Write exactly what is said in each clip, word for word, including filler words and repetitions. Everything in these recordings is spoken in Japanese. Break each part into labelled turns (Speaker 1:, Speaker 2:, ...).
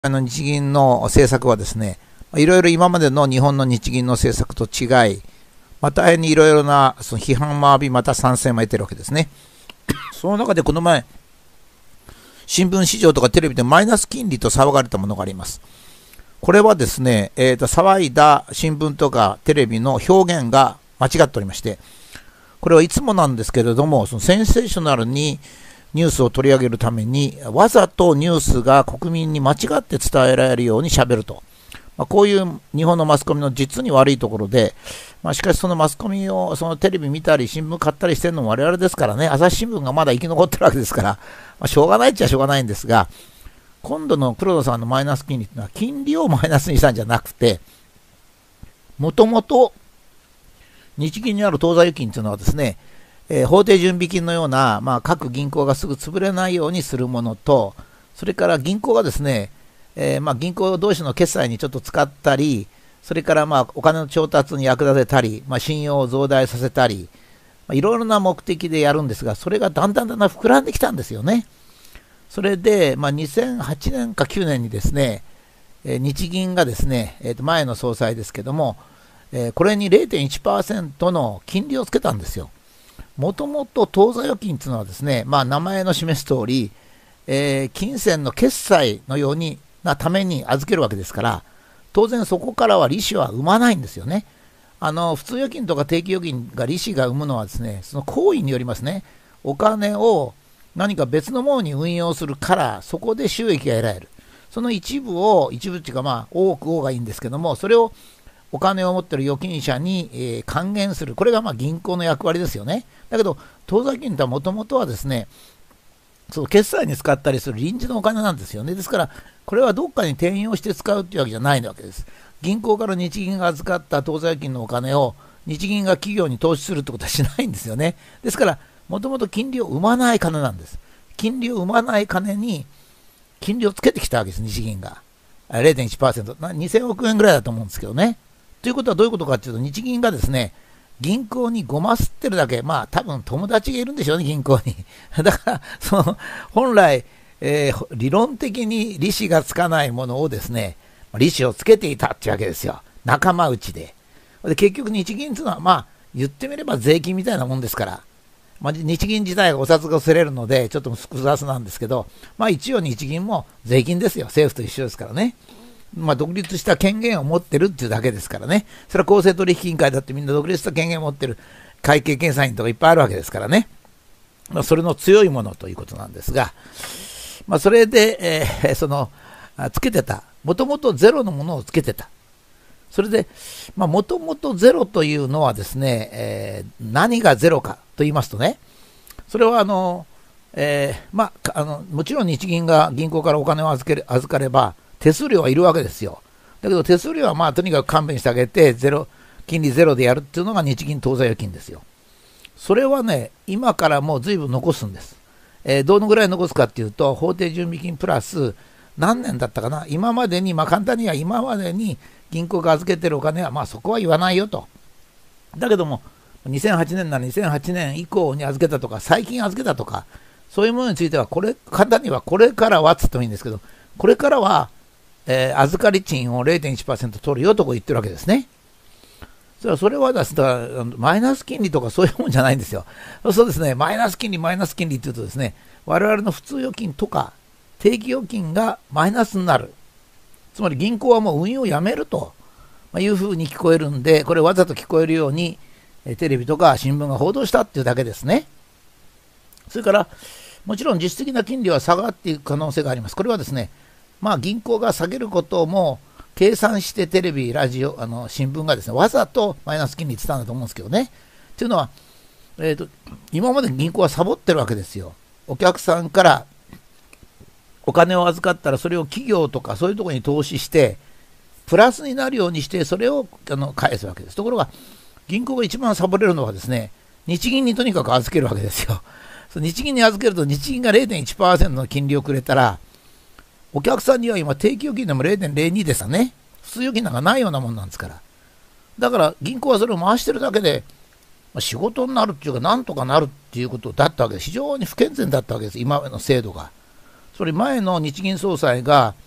Speaker 1: あの日銀の政策はですね、いろいろ今までの日本の日銀の政策と違い、また大変にいろいろなその批判も浴び、また賛成も得てるわけですね。その中でこの前、新聞市場とかテレビでマイナス金利と騒がれたものがあります。これはですね、えー、と騒いだ新聞とかテレビの表現が間違っておりまして、これはいつもなんですけれども、そのセンセーショナルにニュースを取り上げるために、わざとニュースが国民に間違って伝えられるようにしゃべると。まあ、こういう日本のマスコミの実に悪いところで、まあ、しかしそのマスコミをそのテレビ見たり新聞買ったりしてるのも我々ですからね、朝日新聞がまだ生き残ってるわけですから、まあ、しょうがないっちゃしょうがないんですが、今度の黒田さんのマイナス金利というのは金利をマイナスにしたんじゃなくて、もともと日銀にある当座預金というのはですね、えー、法定準備金のような、まあ、各銀行がすぐ潰れないようにするものと、それから銀行がですね、えーまあ、銀行同士の決済にちょっと使ったり、それからまあお金の調達に役立てたり、まあ、信用を増大させたり、まあ、いろいろな目的でやるんですが、それがだんだんだんだん膨らんできたんですよね。それで、まあ、にせんはちねんかきゅうねんにですね、えー、日銀がですね、えー、と前の総裁ですけども、えー、これに れいてんいちパーセント の金利をつけたんですよ。もともと当座預金というのはですね、まあ、名前の示す通り、えー、金銭の決済のようになために預けるわけですから、当然そこからは利子は生まないんですよね。あの普通預金とか定期預金が利子が生むのはですね、その行為によりますね。お金を何か別のものに運用するから、そこで収益が得られる。その一部を、一部っていうかまあ多く多がいいんですけども、それをお金を持っている預金者に、えー、還元する。これがまあ銀行の役割ですよね。だけど、当座預金とはもともとはですね、その決済に使ったりする臨時のお金なんですよね。ですから、これはどっかに転用して使うっていうわけじゃないわけです。銀行から日銀が預かった当座預金のお金を日銀が企業に投資するってことはしないんですよね。ですから、もともと金利を生まない金なんです。金利を生まない金に金利をつけてきたわけです、日銀が。れいてんいちパーセント、にせんおくえんぐらいだと思うんですけどね。ということはどういうことかというと、日銀がですね、銀行にごますってるだけ、まあ多分友達がいるんでしょうね、銀行に。だから、その本来、えー、理論的に利子がつかないものをですね、利子をつけていたっていうわけですよ。仲間内で。で結局日銀というのは、まあ言ってみれば税金みたいなもんですから、まあ、日銀自体がお札が擦れるので、ちょっと複雑なんですけど、まあ一応日銀も税金ですよ。政府と一緒ですからね。まあ、独立した権限を持ってるっていうだけですからね。それは公正取引委員会だってみんな独立した権限を持ってる会計検査院とかいっぱいあるわけですからね。まあ、それの強いものということなんですが、まあ、それで、えー、その、つけてた。もともとゼロのものをつけてた。それで、まあ、もともとゼロというのはですね、えー、何がゼロかと言いますとね、それはあの、えー、まあ、あの、もちろん日銀が銀行からお金を預ける、預かれば、手数料はいるわけですよ。だけど手数料はまあとにかく勘弁してあげて、ゼロ、金利ゼロでやるっていうのが日銀当座預金ですよ。それはね、今からもう随分残すんです。えー、どのぐらい残すかっていうと、法定準備金プラス何年だったかな、今までに、まあ簡単には今までに銀行が預けてるお金は、まあそこは言わないよと。だけども、にせんはちねんならにせんはちねん以降に預けたとか、最近預けたとか、そういうものについては、これ、簡単にはこれからはって言ってもいいんですけど、これからは、えー、預かり賃を れいてんいちパーセント 取るよとこ言ってるわけですね。それは、それはですね、マイナス金利とかそういうもんじゃないんですよ。そうですね、マイナス金利、マイナス金利っていうとですね、我々の普通預金とか定期預金がマイナスになる。つまり銀行はもう運用をやめるというふうに聞こえるんで、これわざと聞こえるようにテレビとか新聞が報道したっていうだけですね。それから、もちろん実質的な金利は下がっていく可能性があります。これはですね、まあ銀行が下げることも計算してテレビ、ラジオ、あの新聞がですね、わざとマイナス金利って言ったんだと思うんですけどね。というのは、えーと、今まで銀行はサボってるわけですよ。お客さんからお金を預かったらそれを企業とかそういうところに投資して、プラスになるようにしてそれをあの返すわけです。ところが、銀行が一番サボれるのはですね、日銀にとにかく預けるわけですよ。日銀に預けると日銀が れいてんいちパーセント の金利をくれたら、お客さんには今定期預金でも れいてんれいに ですよね。普通預金なんかないようなもんなんですから。だから銀行はそれを回してるだけで、まあ、仕事になるっていうかなんとかなるっていうことだったわけです。非常に不健全だったわけです、今の制度が。それ前の日銀総裁が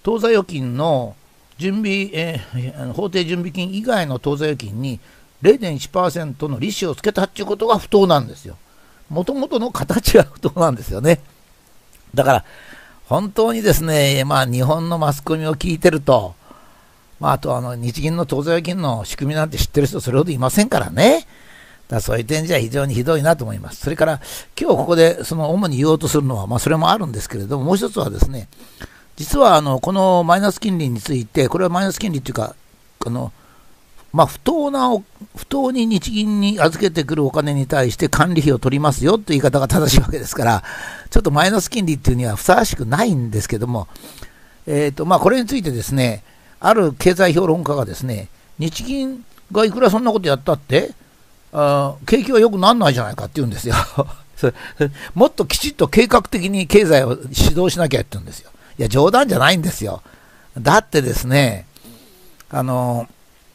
Speaker 1: 当座預金の準備、えー、法定準備金以外の当座預金に れいてんいちパーセント の利子をつけたっていうことが不当なんですよ。もともとの形が不当なんですよね。だから本当にですね、まあ、日本のマスコミを聞いてると、まあ、あとあの日銀の当座預金の仕組みなんて知ってる人それほどいませんからね。だからそういう点じゃ非常にひどいなと思います。それから今日ここでその主に言おうとするのは、まあ、それもあるんですけれども、もう一つはですね、実はあのこのマイナス金利について、これはマイナス金利というか、あのまあ、不当な不当に日銀に預けてくるお金に対して管理費を取りますよという言い方が正しいわけですから、ちょっとマイナス金利っていうにはふさわしくないんですけども、えーとまあ、これについてですね、ある経済評論家がですね、日銀がいくらそんなことやったって、あ景気は良くならないじゃないかって言うんですよ。もっときちっと計画的に経済を指導しなきゃって言うんですよ。いや、冗談じゃないんですよ。だってですね、あの、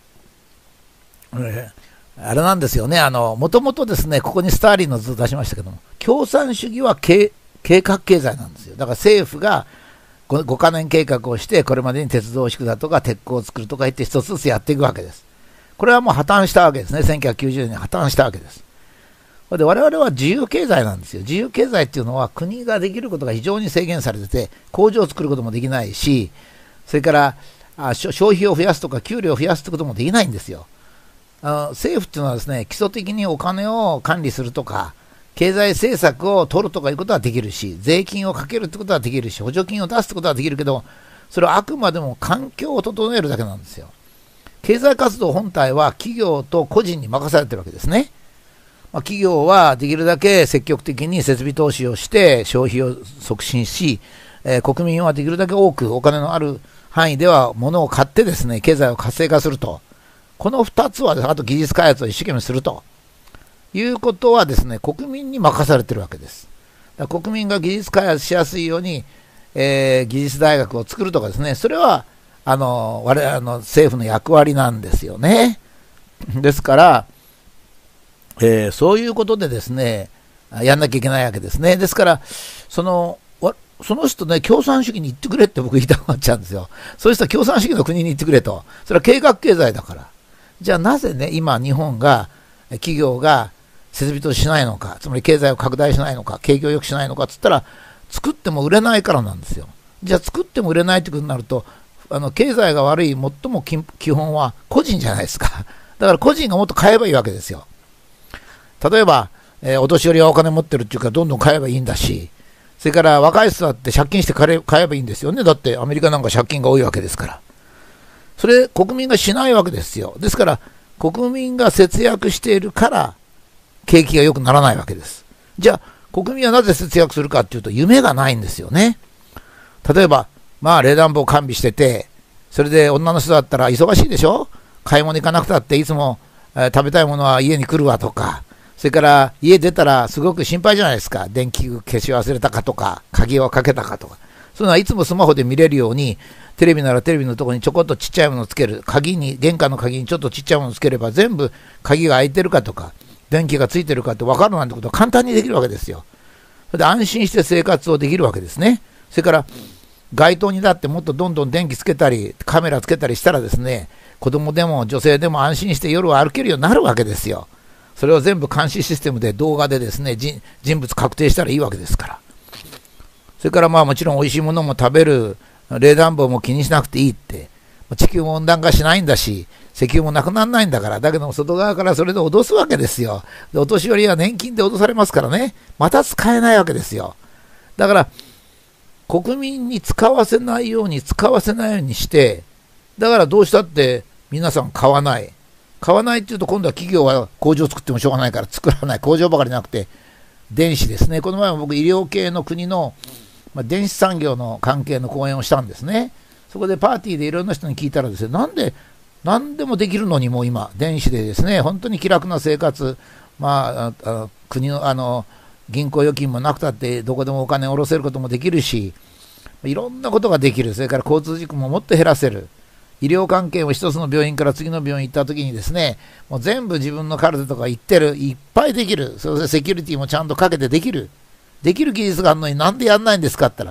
Speaker 1: えー、あれなんですよね、あの、もともとですね、ここにスターリンの図を出しましたけども、共産主義は計画経済なんですよ。だから政府がごカ年計画をして、これまでに鉄道を敷くだとか、鉄鋼を作るとか言って一つずつやっていくわけです。これはもう破綻したわけですね。せんきゅうひゃくきゅうじゅうねんに破綻したわけです。で我々は自由経済なんですよ。自由経済っていうのは国ができることが非常に制限されてて、工場を作ることもできないし、それからあ消費を増やすとか給料を増やすってこともできないんですよ。あの政府っていうのはですね、基礎的にお金を管理するとか、経済政策を取るとかいうことはできるし、税金をかけるってことはできるし、補助金を出すってことはできるけど、それはあくまでも環境を整えるだけなんですよ。経済活動本体は企業と個人に任されてるわけですね。まあ、企業はできるだけ積極的に設備投資をして消費を促進し、えー、国民はできるだけ多くお金のある範囲では物を買ってですね、経済を活性化すると。このふたつはですね、あと技術開発を一生懸命するということはですね、国民に任されてるわけです。だから国民が技術開発しやすいように、えー、技術大学を作るとかですね、それはあの我々の政府の役割なんですよね。ですから、えー、そういうことでですね、やんなきゃいけないわけですね。ですから、その、その人ね、共産主義に行ってくれって僕言いたくなっちゃうんですよ。そういう人は共産主義の国に行ってくれと。それは計画経済だから。じゃあなぜね、今日本が、企業が設備投資しないのか、つまり経済を拡大しないのか、景気を良くしないのかっつったら、作っても売れないからなんですよ。じゃあ作っても売れないってことになると、あの経済が悪い最も基本は個人じゃないですか。だから個人がもっと買えばいいわけですよ。例えば、えー、お年寄りはお金持ってるっていうかどんどん買えばいいんだし、それから若い人だって借金して買え、買えばいいんですよね。だってアメリカなんか借金が多いわけですから。それ国民がしないわけですよ。ですから国民が節約しているから景気が良くならないわけです。じゃあ国民はなぜ節約するかっていうと夢がないんですよね。例えばまあ冷暖房完備してて、それで女の人だったら忙しいでしょ。買い物行かなくたっていつも、えー、食べたいものは家に来るわとか、それから家出たらすごく心配じゃないですか。電気消し忘れたかとか、鍵をかけたかとか。そういうのはいつもスマホで見れるように、テレビならテレビのところにちょこっとちっちゃいものをつける。鍵に、玄関の鍵にちょっとちっちゃいものをつければ全部鍵が開いてるかとか、電気がついてるかって分かるなんてことは簡単にできるわけですよ。それで安心して生活をできるわけですね。それから街灯にだってもっとどんどん電気つけたり、カメラつけたりしたらですね、子供でも女性でも安心して夜は歩けるようになるわけですよ。それを全部監視システムで動画でですね、人物確定したらいいわけですから。それからまあもちろん美味しいものも食べる、冷暖房も気にしなくていいって、地球も温暖化しないんだし、石油もなくならないんだから、だけども外側からそれで脅すわけですよ。でお年寄りは年金で脅されますからね、また使えないわけですよ。だから国民に使わせないように使わせないようにして、だからどうしたって皆さん買わない。買わないっていうと今度は企業は工場を作ってもしょうがないから作らない。工場ばかりなくて電子ですね。この前も僕医療系の国の、まあ、電子産業の関係の講演をしたんですね。そこでパーティーでいろんな人に聞いたらですね、なんで何でもできるのにもう今電子でですね、本当に気楽な生活、まあ、あ国のあの銀行預金もなくたってどこでもお金を下ろせることもできるし、いろんなことができる。それから交通事故ももっと減らせる。医療関係を一つの病院から次の病院行った時にですね、もう全部自分のカルテとか言ってる、いっぱいできる。それでセキュリティもちゃんとかけてできる。できる技術があるのになんでやんないんですかって言ったら、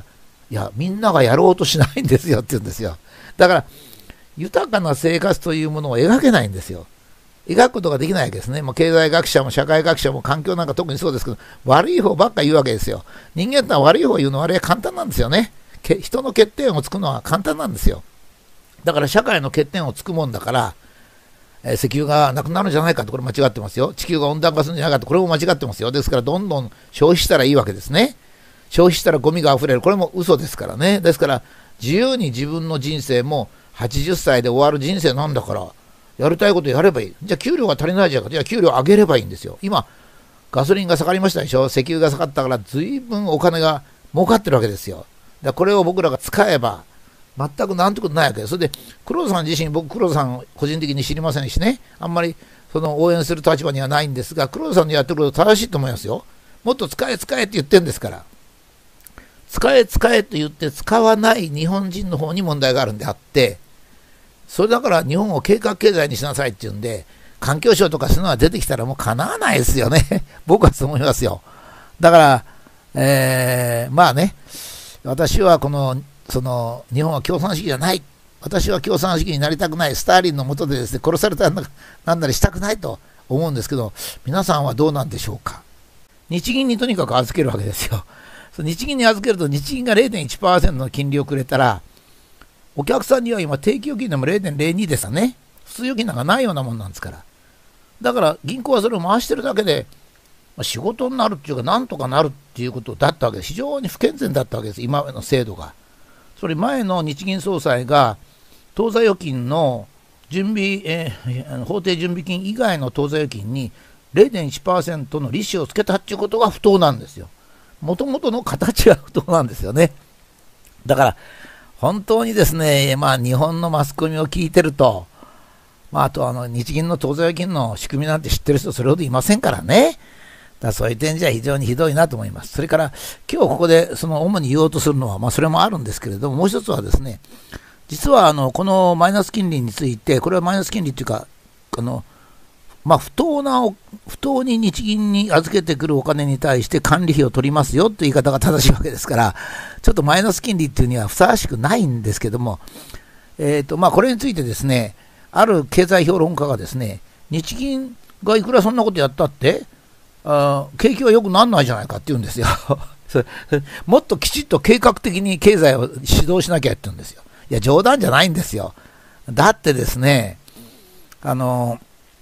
Speaker 1: いや、みんながやろうとしないんですよって言うんですよ。だから、豊かな生活というものを描けないんですよ。描くことができないわけですね。もう経済学者も社会学者も環境なんか特にそうですけど、悪い方ばっか言うわけですよ。人間ってのは悪い方を言うのはあれは簡単なんですよね。人の欠点をつくのは簡単なんですよ。だから社会の欠点をつくもんだから、えー、石油がなくなるんじゃないかと、これ間違ってますよ。地球が温暖化するんじゃないかと、これも間違ってますよ。ですからどんどん消費したらいいわけですね。消費したらゴミがあふれる。これも嘘ですからね。ですから自由に自分の人生もはちじゅっさいで終わる人生なんだから、やりたいことやればいい。じゃあ給料が足りないじゃんか。じゃあ給料上げればいいんですよ。今、ガソリンが下がりましたでしょ。石油が下がったから随分お金が儲かってるわけですよ。だからこれを僕らが使えば、全くなんてことないわけです。それで、黒田さん自身、僕、黒田さん個人的に知りませんしね、あんまりその応援する立場にはないんですが、黒田さんのやってること正しいと思いますよ。もっと使え使えって言ってるんですから。使え使えと言って使わない日本人の方に問題があるんであって、それだから日本を計画経済にしなさいっていうんで、環境省とかそういうのが出てきたらもうかなわないですよね。僕はそう思いますよ。だから、えー、まあね、私はこの、その、日本は共産主義じゃない。私は共産主義になりたくない。スターリンの下でですね、殺されたなんなりしたくないと思うんですけど、皆さんはどうなんでしょうか。日銀にとにかく預けるわけですよ。日銀に預けると日銀が れいてんいちパーセント の金利をくれたら、お客さんには今定期預金でも れいてんれいに ですよね。普通預金なんかないようなもんなんですから。だから銀行はそれを回してるだけで、まあ、仕事になるっていうか、なんとかなるっていうことだったわけです。非常に不健全だったわけです、今までの制度が。それ前の日銀総裁が、当座預金の準備、えー、法定準備金以外の当座預金に れいてんいちパーセント の利子をつけたっていうことが不当なんですよ。もともとの形が不当なんですよね。だから、本当にですね、まあ日本のマスコミを聞いてると、まああとあの日銀の当座預金の仕組みなんて知ってる人それほどいませんからね。だからそういう点じゃ非常にひどいなと思います。それから今日ここでその主に言おうとするのは、まあそれもあるんですけれども、もう一つはですね、実はあのこのマイナス金利について、これはマイナス金利っていうか、あのまあ、不当な、不当に日銀に預けてくるお金に対して管理費を取りますよという言い方が正しいわけですから、ちょっとマイナス金利っていうにはふさわしくないんですけども、えーとまあ、これについてですね、ある経済評論家がですね、日銀がいくらそんなことやったって、あ景気は良くならないじゃないかって言うんですよ。もっときちっと計画的に経済を指導しなきゃって言うんですよ。いや、冗談じゃないんですよ。だってですね、あの、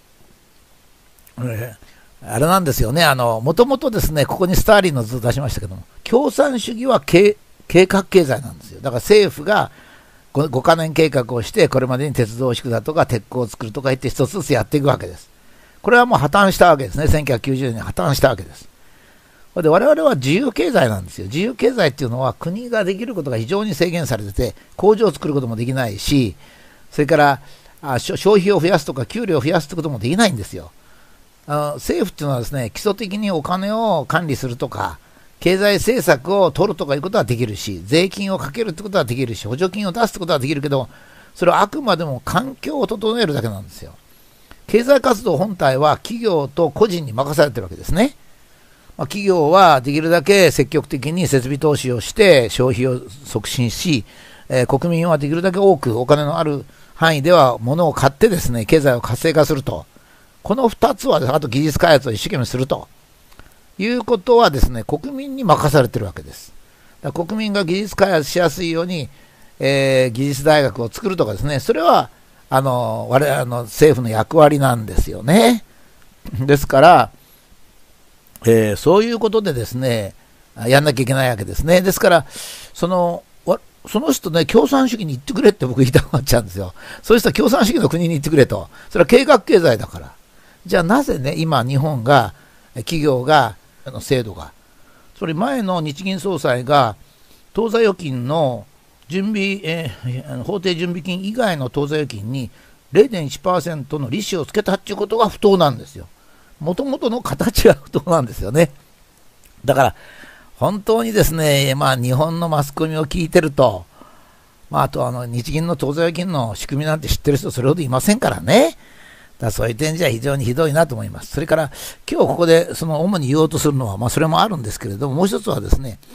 Speaker 1: あれなんですよね、あの、もともとですね、ここにスターリンの図を出しましたけども、共産主義は計画経済なんですよ。だから政府がごカ年計画をして、これまでに鉄道を敷くだとか、鉄鋼を作るとか言って一つずつやっていくわけです。これはもう破綻したわけですね。せんきゅうひゃくきゅうじゅうねんに破綻したわけです。で、我々は自由経済なんですよ。自由経済っていうのは国ができることが非常に制限されてて、工場を作ることもできないし、それからあ消費を増やすとか、給料を増やすってこともできないんですよ。あの政府っていうのはですね、基礎的にお金を管理するとか、経済政策を取るとかいうことはできるし、税金をかけるってことはできるし、補助金を出すってことはできるけど、それはあくまでも環境を整えるだけなんですよ。経済活動本体は企業と個人に任されてるわけですね。まあ、企業はできるだけ積極的に設備投資をして消費を促進し、えー、国民はできるだけ多くお金のある範囲では物を買ってですね、経済を活性化すると。このふたつは、あと技術開発を一生懸命するということはですね、国民に任されてるわけです。だから国民が技術開発しやすいように、えー、技術大学を作るとかですね、それはあの我々の政府の役割なんですよね。ですから、えー、そういうことでですね、やんなきゃいけないわけですね。ですから、そのその人ね、共産主義に行ってくれって僕言いたくなっちゃうんですよ。そういう人は共産主義の国に行ってくれと。それは計画経済だから。じゃあなぜね、今日本が、企業が、の制度が、それ前の日銀総裁が、当座預金の準備、えー、法定準備金以外の当座預金に れいてんいちパーセント の利子をつけたっていうことが不当なんですよ。もともとの形が不当なんですよね。だから、本当にですね、まあ日本のマスコミを聞いてると、まああとあの日銀の当座預金の仕組みなんて知ってる人それほどいませんからね。だからそういう点じゃ非常にひどいなと思います。それから今日ここでその主に言おうとするのは、まあそれもあるんですけれども、もう一つはですね、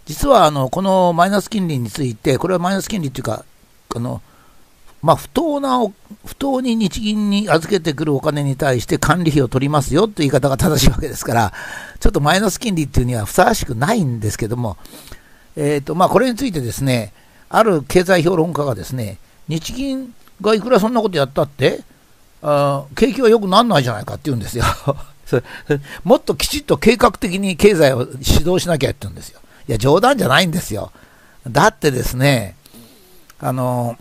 Speaker 1: 実はあのこのマイナス金利について、これはマイナス金利っていうか、あのまあ、不当な不当に日銀に預けてくるお金に対して管理費を取りますよという言い方が正しいわけですから、ちょっとマイナス金利っていうにはふさわしくないんですけども、えーとまあ、これについてですね、ある経済評論家がですね、日銀がいくらそんなことやったってあ景気は良くならないじゃないかって言うんですよもっときちっと計画的に経済を指導しなきゃって言うんですよ。いや冗談じゃないんですよ。だってですね、あの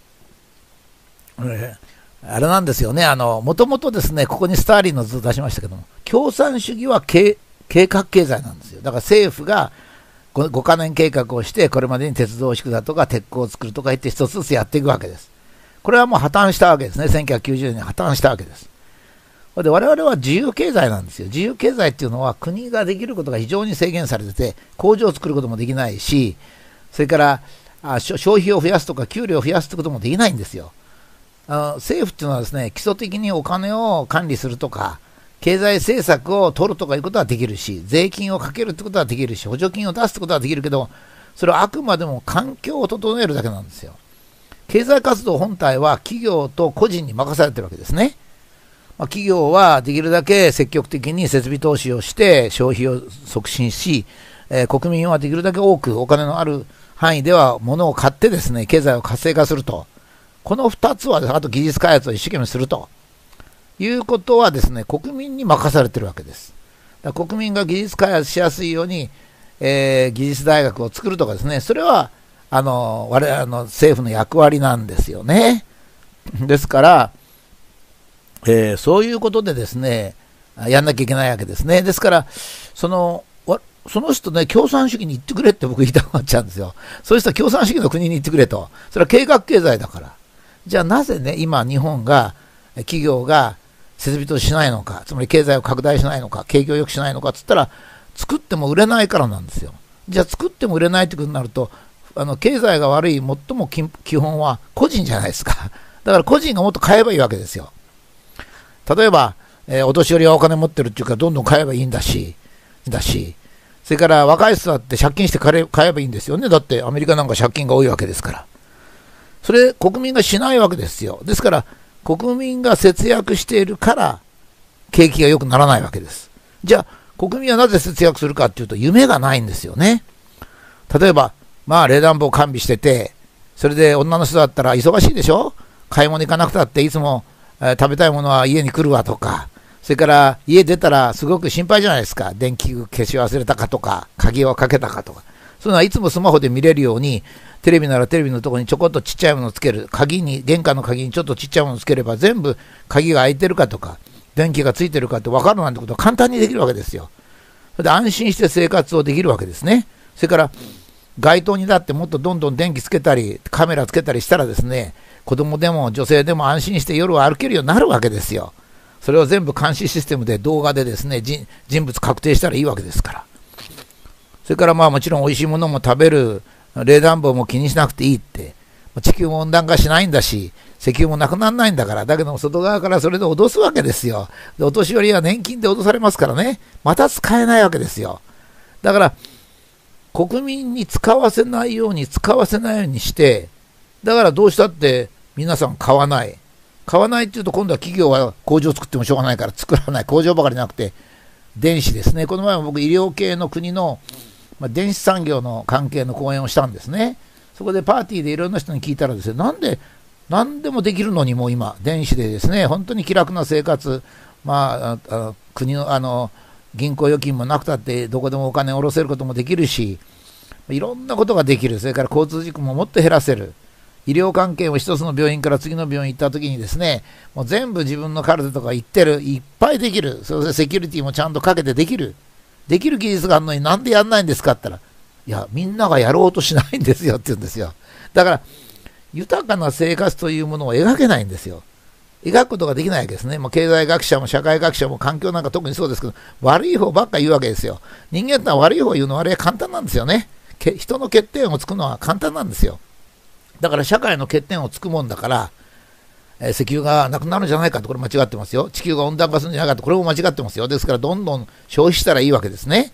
Speaker 1: あれなんですよね、もともとですね、ここにスターリンの図を出しましたけども、共産主義は計画経済なんですよ。だから政府がごカ年計画をして、これまでに鉄道を敷くだとか、鉄鋼を作るとか言って、一つずつやっていくわけです。これはもう破綻したわけですね、せんきゅうひゃくきゅうじゅうねんに破綻したわけです。で我々は自由経済なんですよ。自由経済っていうのは、国ができることが非常に制限されてて、工場を作ることもできないし、それからあ消費を増やすとか、給料を増やすってこともできないんですよ。あの政府っていうのはですね、基礎的にお金を管理するとか、経済政策を取るとかいうことはできるし、税金をかけるってことはできるし、補助金を出すってことはできるけど、それはあくまでも環境を整えるだけなんですよ。経済活動本体は企業と個人に任されてるわけですね。まあ、企業はできるだけ積極的に設備投資をして消費を促進し、えー、国民はできるだけ多くお金のある範囲では物を買ってですね、経済を活性化すると。このふたつは、あと技術開発を一生懸命するということはですね、国民に任されてるわけです。だから国民が技術開発しやすいように、えー、技術大学を作るとかですね、それはあの我々の政府の役割なんですよね。ですから、えー、そういうことでですね、やんなきゃいけないわけですね。ですから、そのその人ね、共産主義に行ってくれって僕言いたくなっちゃうんですよ。そういう人は共産主義の国に行ってくれと。それは計画経済だから。じゃあなぜね、今日本が、企業が設備投資しないのか、つまり経済を拡大しないのか、景気を良くしないのかって言ったら、作っても売れないからなんですよ。じゃあ作っても売れないってことになると、あの経済が悪い最も基本は個人じゃないですか。だから個人がもっと買えばいいわけですよ。例えば、えー、お年寄りはお金持ってるっていうか、どんどん買えばいいんだし、だし、それから若い人だって借金して買え、買えばいいんですよね。だってアメリカなんか借金が多いわけですから。それ国民がしないわけですよ。ですから国民が節約しているから景気が良くならないわけです。じゃあ国民はなぜ節約するかっていうと、夢がないんですよね。例えばまあ冷暖房完備してて、それで女の人だったら忙しいでしょ。買い物行かなくたっていつも、えー、食べたいものは家に来るわとか、それから家出たらすごく心配じゃないですか。電気消し忘れたかとか、鍵をかけたかとか、そういうのはいつもスマホで見れるように、テレビならテレビのところにちょこっとちっちゃいものをつける、鍵に、玄関の鍵にちょっとちっちゃいものをつければ全部鍵が開いてるかとか、電気がついてるかって分かるなんてことは簡単にできるわけですよ。それで安心して生活をできるわけですね。それから街灯にだってもっとどんどん電気つけたりカメラつけたりしたらですね、子供でも女性でも安心して夜は歩けるようになるわけですよ。それを全部監視システムで動画でですね、人, 人物確定したらいいわけですから。それからまあもちろん美味しいものも食べる、冷暖房も気にしなくていいって、地球も温暖化しないんだし、石油もなくならないんだから。だけども外側からそれで脅すわけですよ。でお年寄りは年金で脅されますからね、また使えないわけですよ。だから国民に使わせないように使わせないようにして、だからどうしたって皆さん買わない。買わないっていうと今度は企業は工場を作ってもしょうがないから作らない。工場ばかりなくて電子ですね。この前も僕医療系の国の、まあ、電子産業の関係の講演をしたんですね。そこでパーティーでいろんな人に聞いたらですね、なんで何でもできるのにもう今電子でですね、本当に気楽な生活、まあ、あ国のあの銀行預金もなくたってどこでもお金を下ろせることもできるし、いろんなことができる。それから交通事故ももっと減らせる。医療関係を一つの病院から次の病院行った時にですね、もう全部自分のカルテとか言ってる、いっぱいできる。それでセキュリティもちゃんとかけてできる。できる技術があるのになんでやんないんですかって言ったら、いや、みんながやろうとしないんですよって言うんですよ。だから、豊かな生活というものを描けないんですよ。描くことができないわけですね。もう経済学者も社会学者も環境なんか特にそうですけど、悪い方ばっか言うわけですよ。人間ってのは悪い方言うのはあれは簡単なんですよね。人の欠点をつくのは簡単なんですよ。だから社会の欠点をつくもんだから、えー、石油がなくなるんじゃないかと、これ間違ってますよ。地球が温暖化するんじゃないかと、これも間違ってますよ。ですからどんどん消費したらいいわけですね。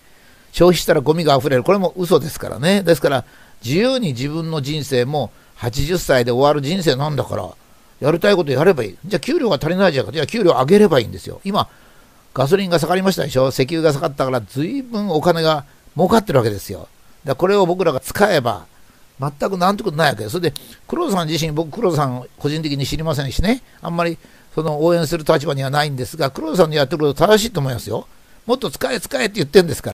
Speaker 1: 消費したらゴミが溢れる。これも嘘ですからね。ですから、自由に自分の人生もはちじゅっさいで終わる人生なんだから、やりたいことやればいい。じゃあ給料が足りないじゃんか。じゃあ給料上げればいいんですよ。今、ガソリンが下がりましたでしょ。石油が下がったから、随分お金が儲かってるわけですよ。だからこれを僕らが使えば、全くなんてことないわけです。それで、黒田さん自身、僕、黒田さん個人的に知りませんしね、あんまりその応援する立場にはないんですが、黒田さんのやってること正しいと思いますよ。もっと使え使えって言ってるんですから。